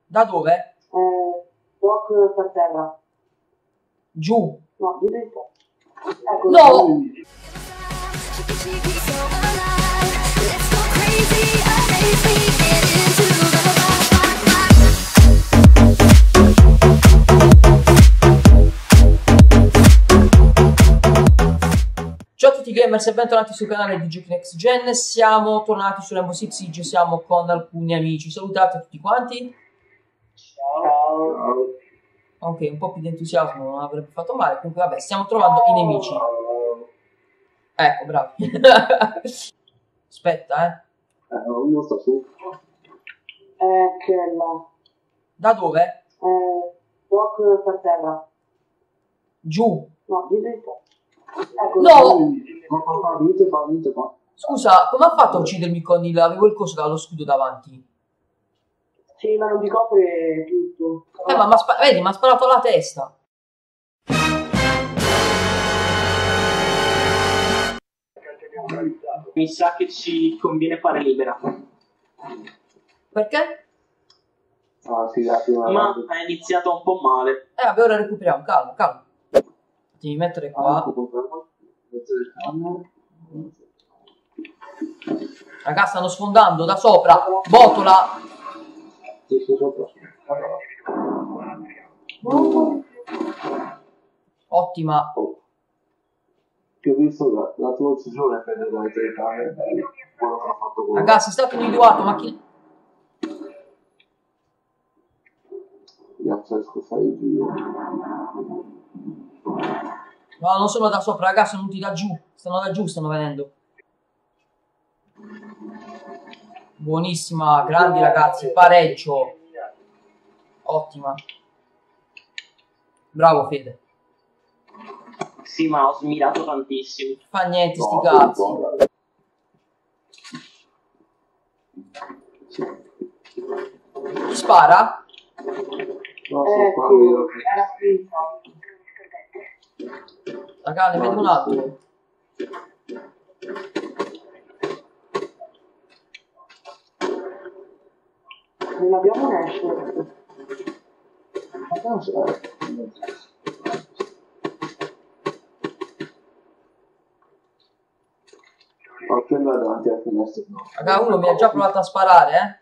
Da dove? Walk per terra. Giù. No, di dentro. Ecco. No! Ciao a tutti gamers e bentornati sul canale di Giochi Next Gen. Siamo tornati su Rainbow Six Siege, siamo con alcuni amici. Salutate tutti quanti. Ciao. Ok, un po' più di entusiasmo non avrebbe fatto male. Comunque vabbè, stiamo trovando i nemici. Ecco, bravi. Aspetta, Uno sta su. Che no. Da dove? Walk per terra. Giù. No, di dentro. Ecco. No! Niente qua. Scusa, come ha fatto a uccidermi con il... avevo il coso dallo scudo davanti? Sì, ma non ti copre tutto. Ma vedi, mi ha sparato alla testa. Mi sa che ci conviene fare libera. Perché? Ah, sì, dai, Ma è iniziato un po' male. Vabbè, ora recuperiamo, calma, calma. Devi mettere qua. Raga, stanno sfondando da sopra. Botola. Sì, sopra. Ottima. Che ho visto la tua uccisione per le telecamere. Quello che ha fatto quello. Ragazzi, è stato individuato, ma chi... Francesco, fai il giro. No, non sono da sopra, ragazzi, sono venuti da giù. Stanno da giù, stanno venendo. Buonissima, grandi ragazzi, pareggio. Ottima. Bravo Fede. Sì, ma ho smirato tantissimo. Fa niente, sti No, cazzi. Chi spara? No, sono qua io. Era finta. Raga, ne vedo un altro. Non abbiamo un esce. Qualche andare davanti alla finestra. Raga, uno mi ha già provato a sparare,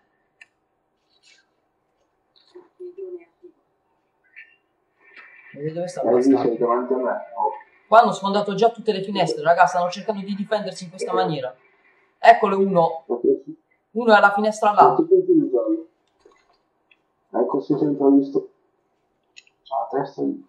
Vedete dove sta il Sei bastardo? davanti a me. Oh. Qua hanno sfondato già tutte le finestre, raga, stanno cercando di difendersi in questa maniera. Eccolo uno. Uno è alla finestra là. Ecco, si è sempre visto. La testa di...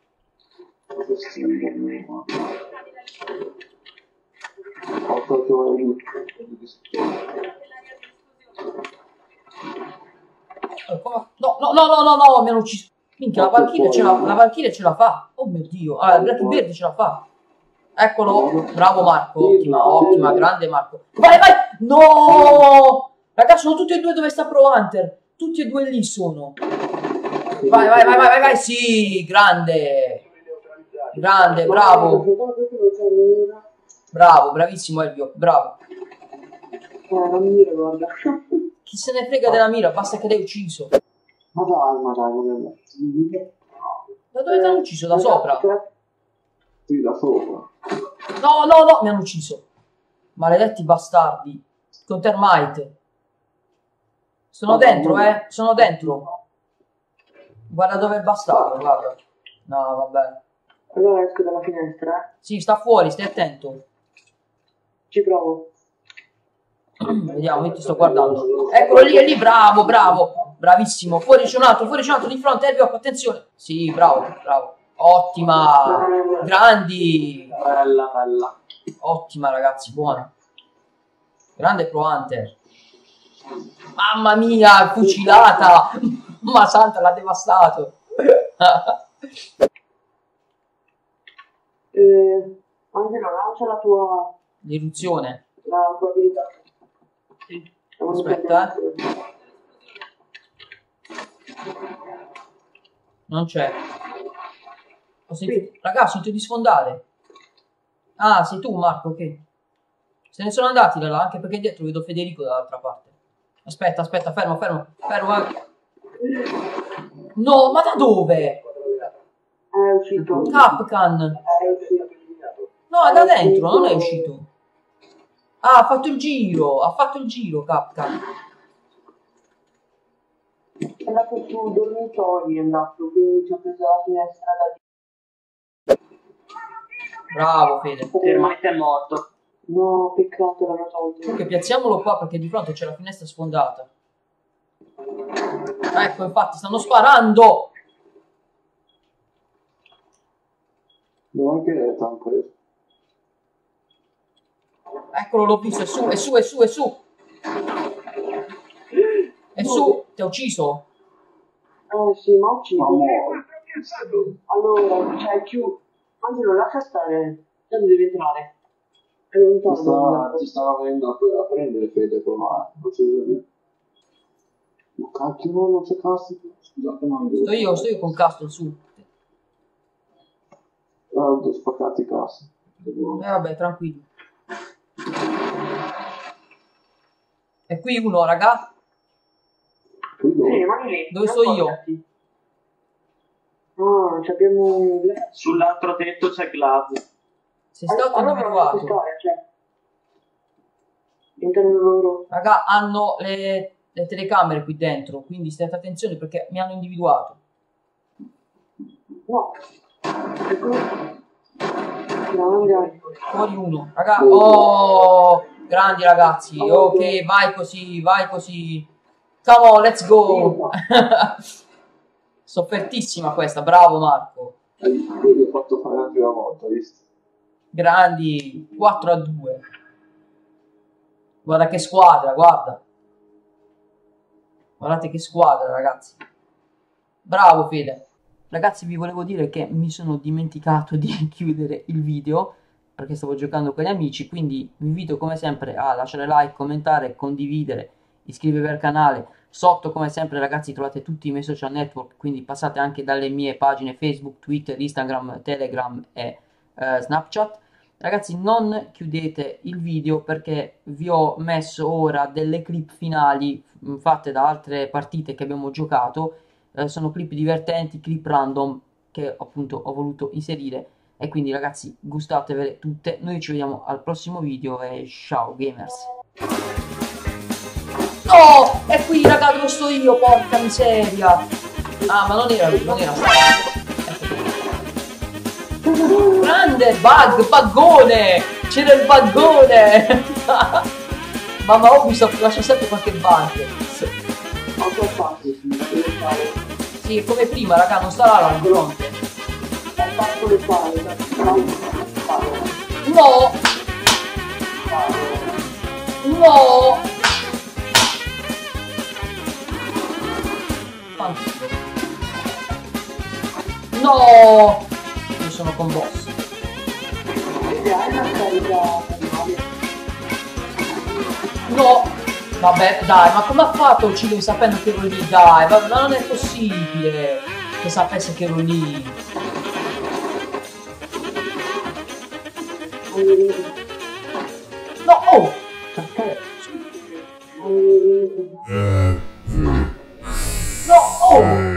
No, mi hanno ucciso. Minchia, la Valkyrie ce la fa. Oh mio Dio. Ah, il Blackbeard ce la fa. Eccolo. Bravo Marco. Ottima, grande Marco. Vai! No! Ragazzi, sono tutti e due dove sta Pro Hunter. Tutti e due lì sono. Vai. Sì, grande. Grande, bravo. Bravo, bravissimo Elvio, bravo. Non mi ricordo. Chi se ne frega della mira, basta che l'hai ucciso. Ma dai. Da dove ti hanno ucciso? Da sopra? Sì, da sopra. No, mi hanno ucciso. Maledetti bastardi. Con termite. Sono dentro, sono dentro. Guarda dove è il bastardo, guarda. No, vabbè. Allora esco dalla finestra, Sì, sta fuori, stai attento. Ci provo. Vediamo, io ti sto guardando. Eccolo lì, è lì, bravo. Bravissimo. Fuori c'è un altro di fronte, Elvio, attenzione. Sì, bravo. Ottima. Grandi. Bella. Ottima, ragazzi, buona. Grande Pro Hunter. Mamma mia, fucilata. Ma santa, l'ha devastato. Angelo, lancia la tua... L'eruzione. La tua abilità. Sì. Aspetta, Non c'è. Ragazzi, ho sentito di sfondare. Ah, sei tu Marco, ok. Se ne sono andati da là, anche perché dietro vedo Federico dall'altra parte. Aspetta, fermo. No, ma da dove? È uscito. Capcan. È uscito. No, è da dentro, non è uscito. Ah, ha fatto il giro, Capcan. È andato su dormitori, è andato, quindi ci ha preso la finestra da Bravo, Fede. Termite è morto. No, peccato, l'hanno tolto. Ok, piazziamolo qua perché di fronte c'è la finestra sfondata. Ecco, infatti, stanno sparando! Non anche hanno preso. Eccolo, l'ho visto, è su, è su, è su, è su! È su, ti ha ucciso? Sì, ma ucciso. Ma Allora, cioè, anzi, non lascia stare. Tanto deve entrare. È lontano. ti sta venendo a prendere Fede qua, non c'è niente. Ma cacchio, non c'è cazzo. Scusate, ma Sto io con Castle su. ho spaccato i cazzo. Vabbè, tranquillo. E qui uno, raga. Sì, ma lì. Dove sto io? Ah, ci abbiamo un... Sull'altro tetto c'è Glaz. Sei stato individuato. Cioè, entrano loro. Raga, hanno le telecamere qui dentro, quindi state attenzione perché mi hanno individuato. No. No, magari. Fuori uno. Raga, oh, grandi ragazzi. Ok, vai così, vai così. Come on, let's go. Soffertissima questa, bravo Marco. Vedi, ho fatto fare la prima volta, visto? Grandi, 4-2. Guarda che squadra, guarda. Guardate che squadra, ragazzi. Bravo Fede. Ragazzi, vi volevo dire che mi sono dimenticato di chiudere il video perché stavo giocando con gli amici, quindi vi invito come sempre a lasciare like, commentare, condividere, iscrivervi al canale. Sotto come sempre ragazzi trovate tutti i miei social network, quindi passate anche dalle mie pagine Facebook, Twitter, Instagram, Telegram e Snapchat. Ragazzi, non chiudete il video perché vi ho messo ora delle clip finali fatte da altre partite che abbiamo giocato. Sono clip divertenti, clip random che appunto ho voluto inserire, e quindi ragazzi gustatevele tutte. Noi ci vediamo al prossimo video e ciao gamers. No, è qui raga dove sto io, porca miseria. Ah, ma non era lui, non era grande bug, buggone. C'era il buggone. Mamma Ubisoft lascia sempre qualche bug. Sì, è come prima, raga, non sarà là al fronte. No! No! No! Io sono con boss. No! Vabbè, dai, ma come ha fatto a uccidermi sapendo che ero lì? Dai, vabbè, ma non è possibile che sapesse che ero lì. No, oh! No, oh!